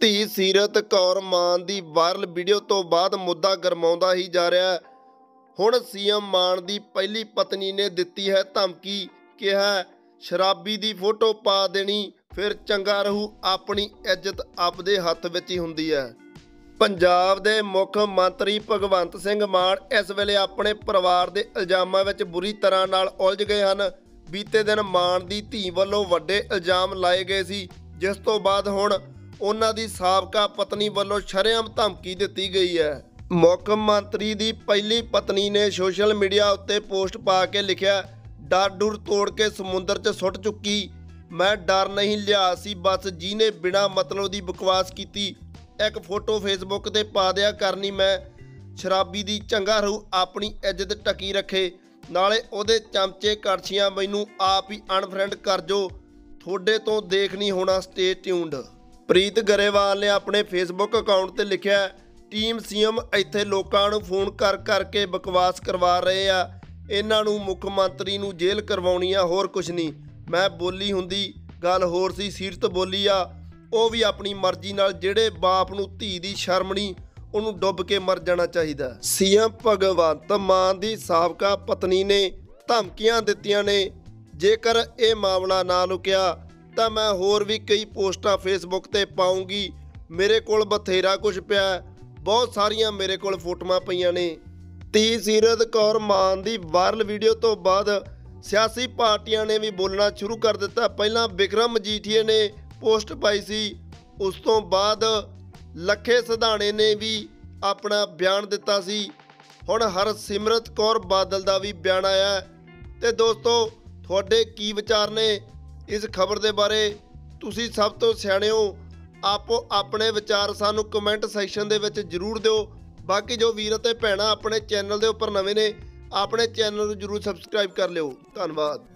ਧੀ ਸੀਰਤ ਕੌਰ ਮਾਨ ਦੀ viral video ਤੋਂ ਬਾਅਦ ਮੁੱਦਾ ਗਰਮਾਉਂਦਾ ਹੀ ਜਾ ਰਿਹਾ ਹੈ। ਹੁਣ ਸੀਐਮ ਮਾਨ ਦੀ ਪਹਿਲੀ ਪਤਨੀ ਨੇ ਦਿੱਤੀ ਹੈ ਧਮਕੀ, ਕਿਹਾ ਸ਼ਰਾਬੀ ਦੀ ਫੋਟੋ ਪਾ ਦੇਣੀ ਫਿਰ ਚੰਗਾ ਰਹੂ, ਆਪਣੀ ਇੱਜ਼ਤ ਆਪਦੇ ਹੱਥ ਵਿੱਚ ਹੀ ਹੁੰਦੀ ਹੈ। ਪੰਜਾਬ ਦੇ ਮੁੱਖ ਮੰਤਰੀ ਭਗਵੰਤ ਸਿੰਘ ਮਾਨ ਇਸ ਵੇਲੇ ਆਪਣੇ ਪਰਿਵਾਰ ਦੇ ਇਲਜ਼ਾਮਾਂ ਵਿੱਚ ਬੁਰੀ ਤਰ੍ਹਾਂ ਨਾਲ ਉਲਝ ਗਏ ਹਨ। ਬੀਤੇ ਦਿਨ ਮਾਨ ਦੀ ਧੀ ਵੱਲੋਂ ਵੱਡੇ ਇਲਜ਼ਾਮ ਲਾਏ ਗਏ ਸੀ, ਜਿਸ ਤੋਂ ਬਾਅਦ ਹੁਣ ਉਹਨਾਂ ਦੀ ਸਾਬਕਾ ਪਤਨੀ ਵੱਲੋਂ ਸ਼ਰੇਆਮ ਧਮਕੀ ਦਿੱਤੀ ਗਈ ਹੈ। ਮੁੱਖ ਮੰਤਰੀ ਦੀ ਪਹਿਲੀ ਪਤਨੀ ਨੇ ਸੋਸ਼ਲ ਮੀਡੀਆ ਉੱਤੇ ਪੋਸਟ ਪਾ ਕੇ ਲਿਖਿਆ, ਡਰ ਡੁਰ ਤੋੜ ਕੇ ਸਮੁੰਦਰ 'ਚ ਸੁੱਟ ਚੁੱਕੀ, ਮੈਂ ਡਰ ਨਹੀਂ ਲਿਆ ਸੀ, ਬਸ ਜਿਹਨੇ ਬਿਨਾਂ ਮਤਲਬ ਦੀ ਬਕਵਾਸ ਕੀਤੀ। ਇੱਕ ਫੋਟੋ ਫੇਸਬੁੱਕ ਤੇ ਪਾ ਦਿਆ ਕਰਨੀ, ਮੈਂ ਸ਼ਰਾਬੀ ਦੀ ਚੰਗਾ ਰਹੂ, ਆਪਣੀ ਇੱਜ਼ਤ ਟਕੀ ਰੱਖੇ, ਨਾਲੇ ਉਹਦੇ ਚਮਚੇ ਕੜਛੀਆਂ ਮੈਨੂੰ ਆਪ ਹੀ ਅਨਫਰੈਂਡ ਕਰ ਜੋ, ਤੁਹਾਡੇ ਤੋਂ ਦੇਖ ਨਹੀਂ ਹੋਣਾ, ਸਟੇ ਟਿਊਨਡ। ਪ੍ਰੀਤ ਗਰੇਵਾਲ ਨੇ ਆਪਣੇ ਫੇਸਬੁੱਕ ਅਕਾਊਂਟ ਤੇ ਲਿਖਿਆ, ਟੀਮ ਸੀਐਮ ਇੱਥੇ ਲੋਕਾਂ ਨੂੰ ਫੋਨ ਕਰ ਕਰਕੇ ਬਕਵਾਸ ਕਰਵਾ ਰਹੇ ਆ, ਇਹਨਾਂ ਨੂੰ ਮੁੱਖ ਮੰਤਰੀ ਨੂੰ ਜੇਲ੍ਹ ਕਰਵਾਉਣੀ ਆ, ਹੋਰ ਕੁਛ ਨਹੀਂ। ਮੈਂ ਬੋਲੀ ਹੁੰਦੀ ਗੱਲ ਹੋਰ ਸੀ, ਸੀਰਤ ਬੋਲੀ ਆ, ਉਹ ਵੀ ਆਪਣੀ ਮਰਜ਼ੀ ਨਾਲ, ਜਿਹੜੇ ਬਾਪ ਨੂੰ ਧੀ ਦੀ ਸ਼ਰਮ ਨਹੀਂ ਉਹਨੂੰ ਡੁੱਬ ਕੇ ਮਰ ਜਾਣਾ ਚਾਹੀਦਾ। ਸੀਐਮ ਭਗਵੰਤ ਮਾਨ ਦੀ ਸਾਬਕਾ ਪਤਨੀ ਨੇ ਧਮਕੀਆਂ ਦਿੱਤੀਆਂ ਨੇ, ਜੇਕਰ ਇਹ ਮਾਮਲਾ ਨਾ ਲੁਕਿਆ ਤਾਂ ਮੈਂ ਹੋਰ ਵੀ ਕਈ ਪੋਸਟਾਂ ਫੇਸਬੁੱਕ ਤੇ ਪਾਉਂਗੀ, ਮੇਰੇ ਕੋਲ ਬਥੇਰਾ ਕੁਝ ਪਿਆ, ਬਹੁਤ ਸਾਰੀਆਂ ਮੇਰੇ ਕੋਲ ਫੋਟੋਆਂ ਪਈਆਂ ਨੇ। ਧੀ ਸੀਰਤ ਕੌਰ ਮਾਨ ਦੀ ਵਾਇਰਲ ਵੀਡੀਓ ਤੋਂ ਬਾਅਦ ਸਿਆਸੀ ਪਾਰਟੀਆਂ ਨੇ ਵੀ ਬੋਲਣਾ ਸ਼ੁਰੂ ਕਰ ਦਿੱਤਾ। ਪਹਿਲਾਂ ਬਿਕਰਮ ਮਜੀਠੀਆ ਨੇ ਪੋਸਟ ਪਾਈ ਸੀ, ਉਸ ਤੋਂ ਬਾਅਦ ਲੱਖੇ ਸਿਧਾਣੇ ਨੇ ਵੀ ਆਪਣਾ ਬਿਆਨ ਦਿੱਤਾ ਸੀ, ਹੁਣ ਹਰਸਿਮਰਤ ਕੌਰ ਬਾਦਲ ਦਾ ਵੀ ਬਿਆਨ ਆਇਆ। ਤੇ ਦੋਸਤੋ, ਤੁਹਾਡੇ ਕੀ ਵਿਚਾਰ ਨੇ ਇਸ ਖਬਰ ਦੇ ਬਾਰੇ? ਤੁਸੀਂ ਸਭ ਤੋਂ ਸਿਆਣੇ ਹੋ, ਆਪੋ ਆਪਣੇ ਵਿਚਾਰ ਸਾਨੂੰ ਕਮੈਂਟ ਸੈਕਸ਼ਨ ਦੇ ਵਿੱਚ ਜ਼ਰੂਰ ਦਿਓ। ਬਾਕੀ ਜੋ ਵੀਰ ਅਤੇ ਭੈਣਾਂ ਆਪਣੇ ਚੈਨਲ ਦੇ ਉੱਪਰ ਨਵੇਂ ਨੇ, ਆਪਣੇ ਚੈਨਲ ਨੂੰ ਜ਼ਰੂਰ ਸਬਸਕ੍ਰਾਈਬ ਕਰ ਲਿਓ। ਧੰਨਵਾਦ।